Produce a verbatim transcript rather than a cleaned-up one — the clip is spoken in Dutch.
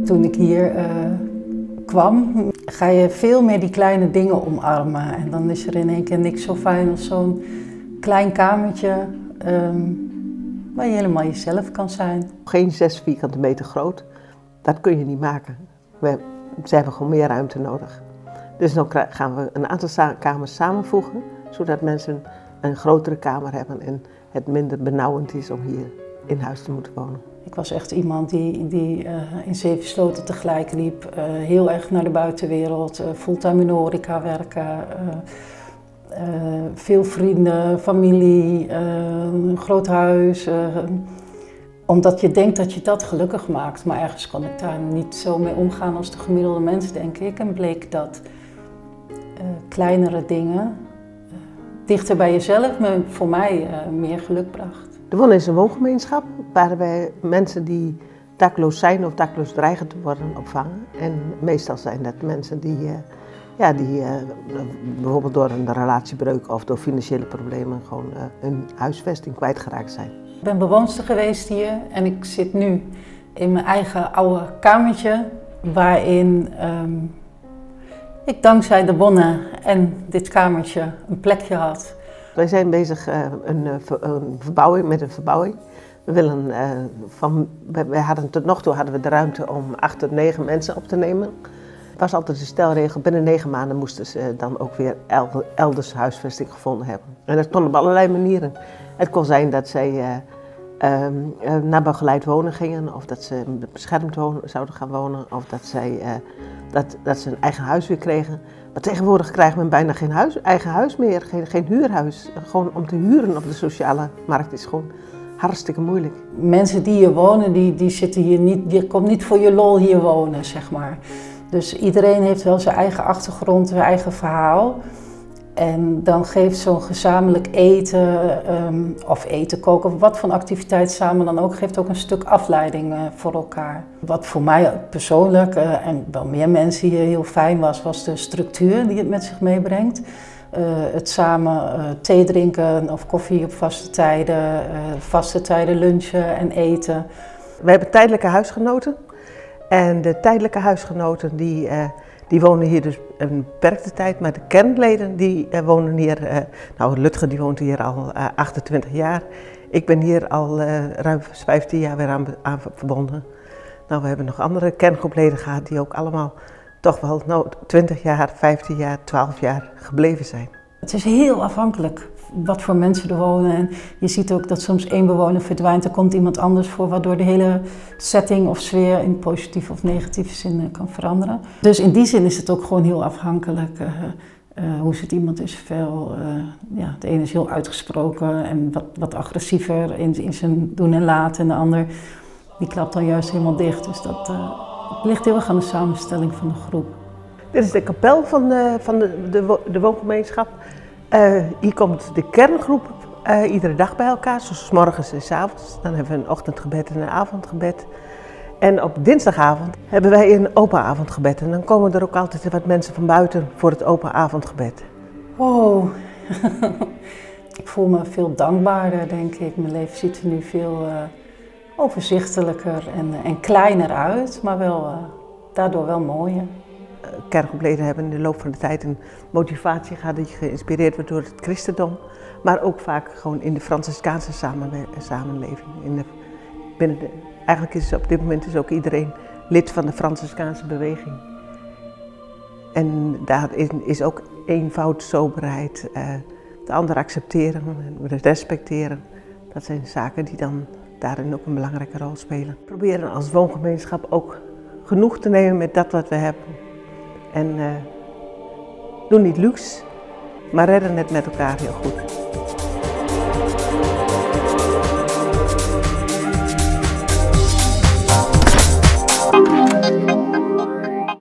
Toen ik hier uh, kwam, ga je veel meer die kleine dingen omarmen. En dan is er in één keer niks zo fijn als zo'n klein kamertje um, waar je helemaal jezelf kan zijn. Geen zes vierkante meter groot, dat kun je niet maken. We, ze hebben gewoon meer ruimte nodig. Dus dan gaan we een aantal kamers samenvoegen, zodat mensen een grotere kamer hebben en het minder benauwend is om hier in huis te moeten wonen. Ik was echt iemand die, die uh, in zeven sloten tegelijk liep, uh, heel erg naar de buitenwereld, uh, fulltime in de horeca werken, uh, uh, veel vrienden, familie, uh, een groot huis. Uh, omdat je denkt dat je dat gelukkig maakt, maar ergens kon ik daar niet zo mee omgaan als de gemiddelde mens, denk ik. En bleek dat uh, kleinere dingen uh, dichter bij jezelf me voor mij uh, meer geluk bracht. De Wonen is een woongemeenschap waar wij mensen die dakloos zijn of dakloos dreigen te worden opvangen. En meestal zijn dat mensen die, uh, ja, die uh, bijvoorbeeld door een relatiebreuk of door financiële problemen gewoon uh, hun huisvesting kwijtgeraakt zijn. Ik ben bewoonster geweest hier en ik zit nu in mijn eigen oude kamertje waarin um, ik dankzij de Wonnen en dit kamertje een plekje had. Wij zijn bezig uh, een, een verbouwing, met een verbouwing. We willen, uh, van, wij hadden, tot nog toe hadden we de ruimte om acht tot negen mensen op te nemen. Het was altijd de stelregel, binnen negen maanden moesten ze dan ook weer elders huisvesting gevonden hebben. En dat kon op allerlei manieren. Het kon zijn dat zij uh, uh, naar begeleid wonen gingen, of dat ze beschermd wonen, zouden gaan wonen, of dat, zij, uh, dat, dat ze een eigen huis weer kregen. Maar tegenwoordig krijgt men bijna geen huis, eigen huis meer, geen, geen huurhuis. Gewoon om te huren op de sociale markt is gewoon hartstikke moeilijk. Mensen die hier wonen, die, die zitten hier niet, je komt niet voor je lol hier wonen, zeg maar. Dus iedereen heeft wel zijn eigen achtergrond, zijn eigen verhaal. En dan geeft zo'n gezamenlijk eten, um, of eten, koken, of wat voor activiteit samen dan ook, geeft ook een stuk afleiding uh, voor elkaar. Wat voor mij persoonlijk, uh, en wel meer mensen hier heel fijn was, was de structuur die het met zich meebrengt. Uh, het samen uh, thee drinken of koffie op vaste tijden, uh, vaste tijden lunchen en eten. We hebben tijdelijke huisgenoten. En de tijdelijke huisgenoten die, uh, die wonen hier dus een beperkte tijd, maar de kernleden die uh, wonen hier, uh, nou Lutger die woont hier al uh, achtentwintig jaar. Ik ben hier al uh, ruim vijftien jaar weer aan, aan verbonden. Nou, we hebben nog andere kerngroepleden gehad die ook allemaal toch wel nou, twintig jaar, vijftien jaar, twaalf jaar gebleven zijn. Het is heel afhankelijk wat voor mensen er wonen. En je ziet ook dat soms één bewoner verdwijnt, er komt iemand anders voor, waardoor de hele setting of sfeer in positieve of negatieve zin kan veranderen. Dus in die zin is het ook gewoon heel afhankelijk. Uh, uh, hoe zit iemand in zijn vel? Uh, ja, de ene is heel uitgesproken en wat, wat agressiever in, in zijn doen en laten. En de ander die klapt dan juist helemaal dicht. Dus dat uh, ligt heel erg aan de samenstelling van de groep. Dit is de kapel van de, van de, de, de woongemeenschap. Uh, hier komt de kerngroep uh, iedere dag bij elkaar, zoals 's morgens en 's avonds. Dan hebben we een ochtendgebed en een avondgebed. En op dinsdagavond hebben wij een open avondgebed. En dan komen er ook altijd wat mensen van buiten voor het open avondgebed. Wow, ik voel me veel dankbaarder, denk ik. Mijn leven ziet er nu veel uh, overzichtelijker en, en kleiner uit, maar wel, uh, daardoor wel mooier. Kerngroepleden hebben in de loop van de tijd een motivatie gehad die geïnspireerd wordt door het christendom, maar ook vaak gewoon in de Franciscaanse samenleving. In de, binnen de, eigenlijk is op dit moment is ook iedereen lid van de Franciscaanse beweging. En daar is, is ook eenvoud, soberheid, uh, de ander accepteren en respecteren. Dat zijn zaken die dan daarin ook een belangrijke rol spelen. We proberen als woongemeenschap ook genoeg te nemen met dat wat we hebben. En uh, doe niet luxe, maar redden het met elkaar heel goed.